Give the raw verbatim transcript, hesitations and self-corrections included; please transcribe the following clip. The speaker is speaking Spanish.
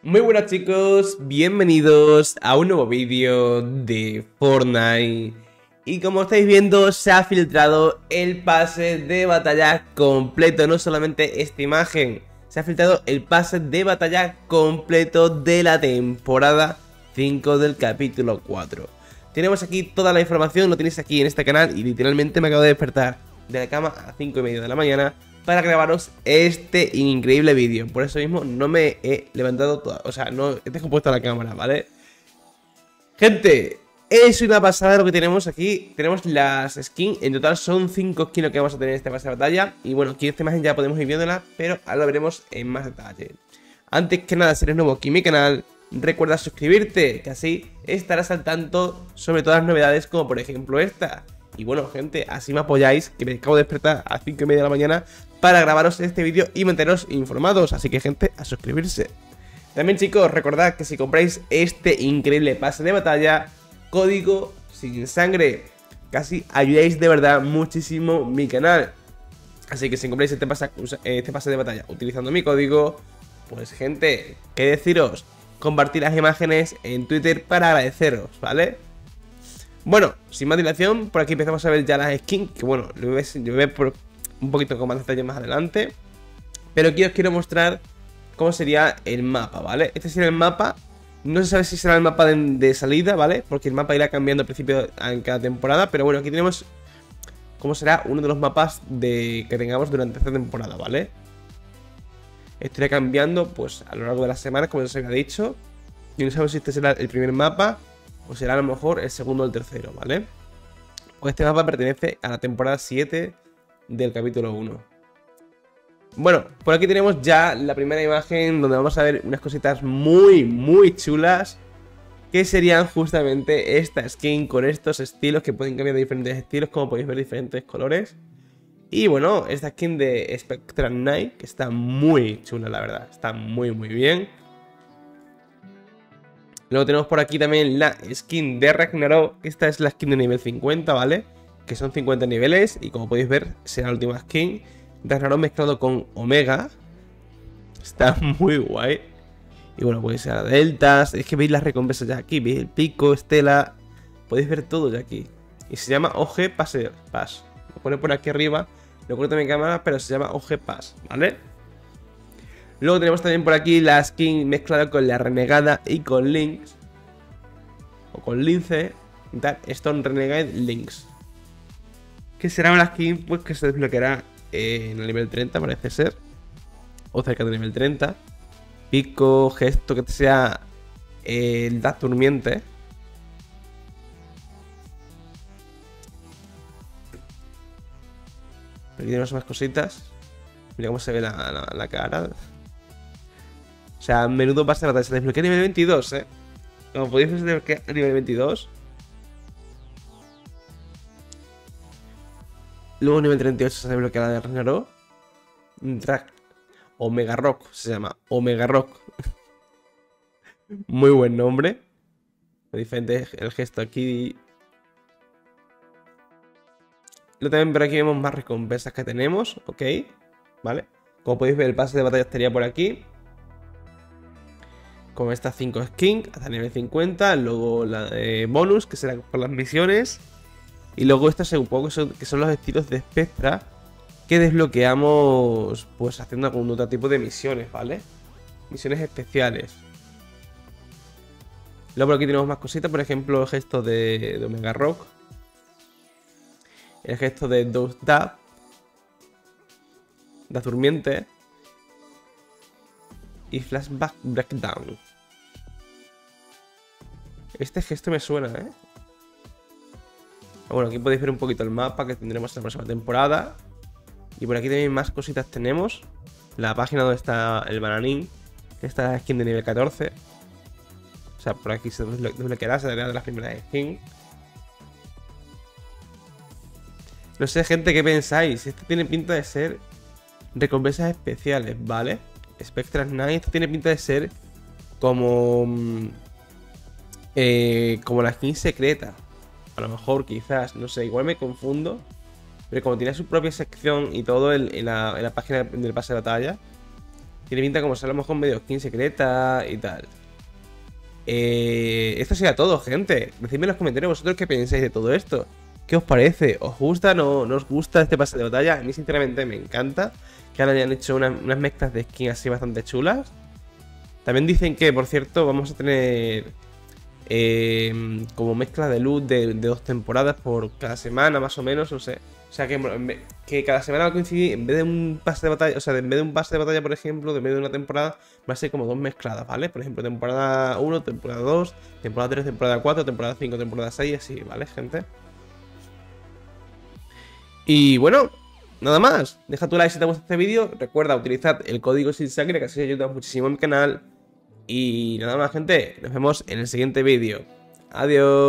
Muy buenas chicos, bienvenidos a un nuevo vídeo de Fortnite. Y como estáis viendo, se ha filtrado el pase de batalla completo. No solamente esta imagen, se ha filtrado el pase de batalla completo de la temporada cinco del capítulo cuatro. Tenemos aquí toda la información, lo tenéis aquí en este canal. Y literalmente me acabo de despertar de la cama a cinco y media de la mañana para grabaros este increíble vídeo. Por eso mismo no me he levantado toda, o sea, no he descompuesto la cámara, ¿vale? Gente, es una pasada lo que tenemos aquí. Tenemos las skins, en total son cinco skins lo que vamos a tener en este pase de batalla. Y bueno, aquí en esta imagen ya podemos ir viéndola, pero ahora lo veremos en más detalle. Antes que nada, si eres nuevo aquí en mi canal, recuerda suscribirte, que así estarás al tanto sobre todas las novedades, como por ejemplo esta. Y bueno, gente, así me apoyáis, que me acabo de despertar a cinco y media de la mañana para grabaros este vídeo y manteneros informados. Así que, gente, a suscribirse. También, chicos, recordad que si compráis este increíble pase de batalla, código sin sangre, casi ayudáis de verdad muchísimo mi canal. Así que si compráis este pase, este pase de batalla utilizando mi código, pues, gente, ¿qué deciros? Compartir las imágenes en Twitter para agradeceros, ¿vale? Bueno, sin más dilación, por aquí empezamos a ver ya las skins, que bueno, lo voy a ver por un poquito con más detalle más adelante. Pero aquí os quiero mostrar cómo sería el mapa, ¿vale? Este sería el mapa, no se sabe si será el mapa de, de salida, ¿vale? Porque el mapa irá cambiando al principio en cada temporada, pero bueno, aquí tenemos cómo será uno de los mapas de, que tengamos durante esta temporada, ¿vale? Esto irá cambiando pues a lo largo de las semanas, como os había dicho. Y no sabemos si este será el primer mapa o será a lo mejor el segundo o el tercero, ¿vale? Pues este mapa pertenece a la temporada siete del capítulo uno. Bueno, por aquí tenemos ya la primera imagen donde vamos a ver unas cositas muy, muy chulas, que serían justamente esta skin con estos estilos que pueden cambiar de diferentes estilos, como podéis ver, diferentes colores. Y bueno, esta skin de Spectral Knight, que está muy chula, la verdad, está muy, muy bien. Luego tenemos por aquí también la skin de Ragnarok. Esta es la skin de nivel cincuenta, ¿vale? Que son cincuenta niveles y como podéis ver será la última skin. Ragnarok mezclado con Omega. Está muy guay. Y bueno, podéis ser deltas. Es que veis las recompensas ya aquí. Veis el pico, estela. Podéis ver todo ya aquí. Y se llama O G Pass. Pass. Lo pone por aquí arriba. Lo corto en mi cámara, pero se llama O G Pass, ¿vale? Luego tenemos también por aquí la skin mezclada con la Renegada y con Lynx. O con Lince. Stone Renegade Lynx. Que será una skin pues, que se desbloqueará eh, en el nivel treinta, parece ser. O cerca del nivel treinta. Pico, gesto, que sea eh, el Daz Durmiente. Aquí tenemos más cositas. Mira cómo se ve la, la, la cara. O sea, menudo pase de batalla. Se desbloquea a nivel veintidós, eh. Como podéis ver, se desbloquea a nivel veintidós. Luego a nivel treinta y ocho se desbloquea la de Ragnarok. Drag. Omega Rock se llama. Omega Rock. Muy buen nombre. Diferente el gesto aquí. Luego también por aquí vemos más recompensas que tenemos. Ok. Vale. Como podéis ver, el pase de batalla estaría por aquí. Con estas cinco skins hasta nivel cincuenta. Luego la de bonus, que será por las misiones. Y luego estas un poco son, que son los estilos de Spectra, que desbloqueamos pues haciendo algún otro tipo de misiones, ¿vale? Misiones especiales. Luego por aquí tenemos más cositas. Por ejemplo, el gesto de, de Omega Rock. El gesto de Dose Dab. Daz Durmiente. Y Flashback Breakdown. Este gesto me suena, ¿eh? Bueno, aquí podéis ver un poquito el mapa que tendremos en la próxima temporada. Y por aquí también más cositas tenemos. La página donde está el bananín. Que está la skin de nivel catorce. O sea, por aquí se desbloqueará, se dará de las primeras skins. No sé, gente, ¿qué pensáis? Este tiene pinta de ser recompensas especiales, ¿vale? Spectral Knight tiene pinta de ser como eh, como la skin secreta. A lo mejor, quizás, no sé, igual me confundo. Pero como tiene su propia sección y todo en, en, la, en la página del pase de batalla, Tiene pinta como si a lo mejor medio skin secreta y tal. Eh, esto sería todo, gente. Decidme en los comentarios vosotros qué pensáis de todo esto. ¿Qué os parece? ¿Os gusta? ¿No, no os gusta este pase de batalla? A mí sinceramente me encanta que ahora hayan hecho una, unas mezclas de skin así bastante chulas. También dicen que, por cierto, vamos a tener eh, como mezcla de loot de, de dos temporadas por cada semana, más o menos, no sé. O sea, que, que cada semana va a coincidir, en vez de un pase de batalla, o sea, en vez de un pase de batalla, por ejemplo, de medio de una temporada, va a ser como dos mezcladas, ¿vale? Por ejemplo, temporada uno, temporada dos, temporada tres, temporada cuatro, temporada cinco, temporada seis, así, ¿vale, gente? Y bueno, nada más. Deja tu like si te gusta este vídeo. Recuerda utilizar el código sin sangre, que así ayuda muchísimo a mi canal. Y nada más, gente. Nos vemos en el siguiente vídeo. Adiós.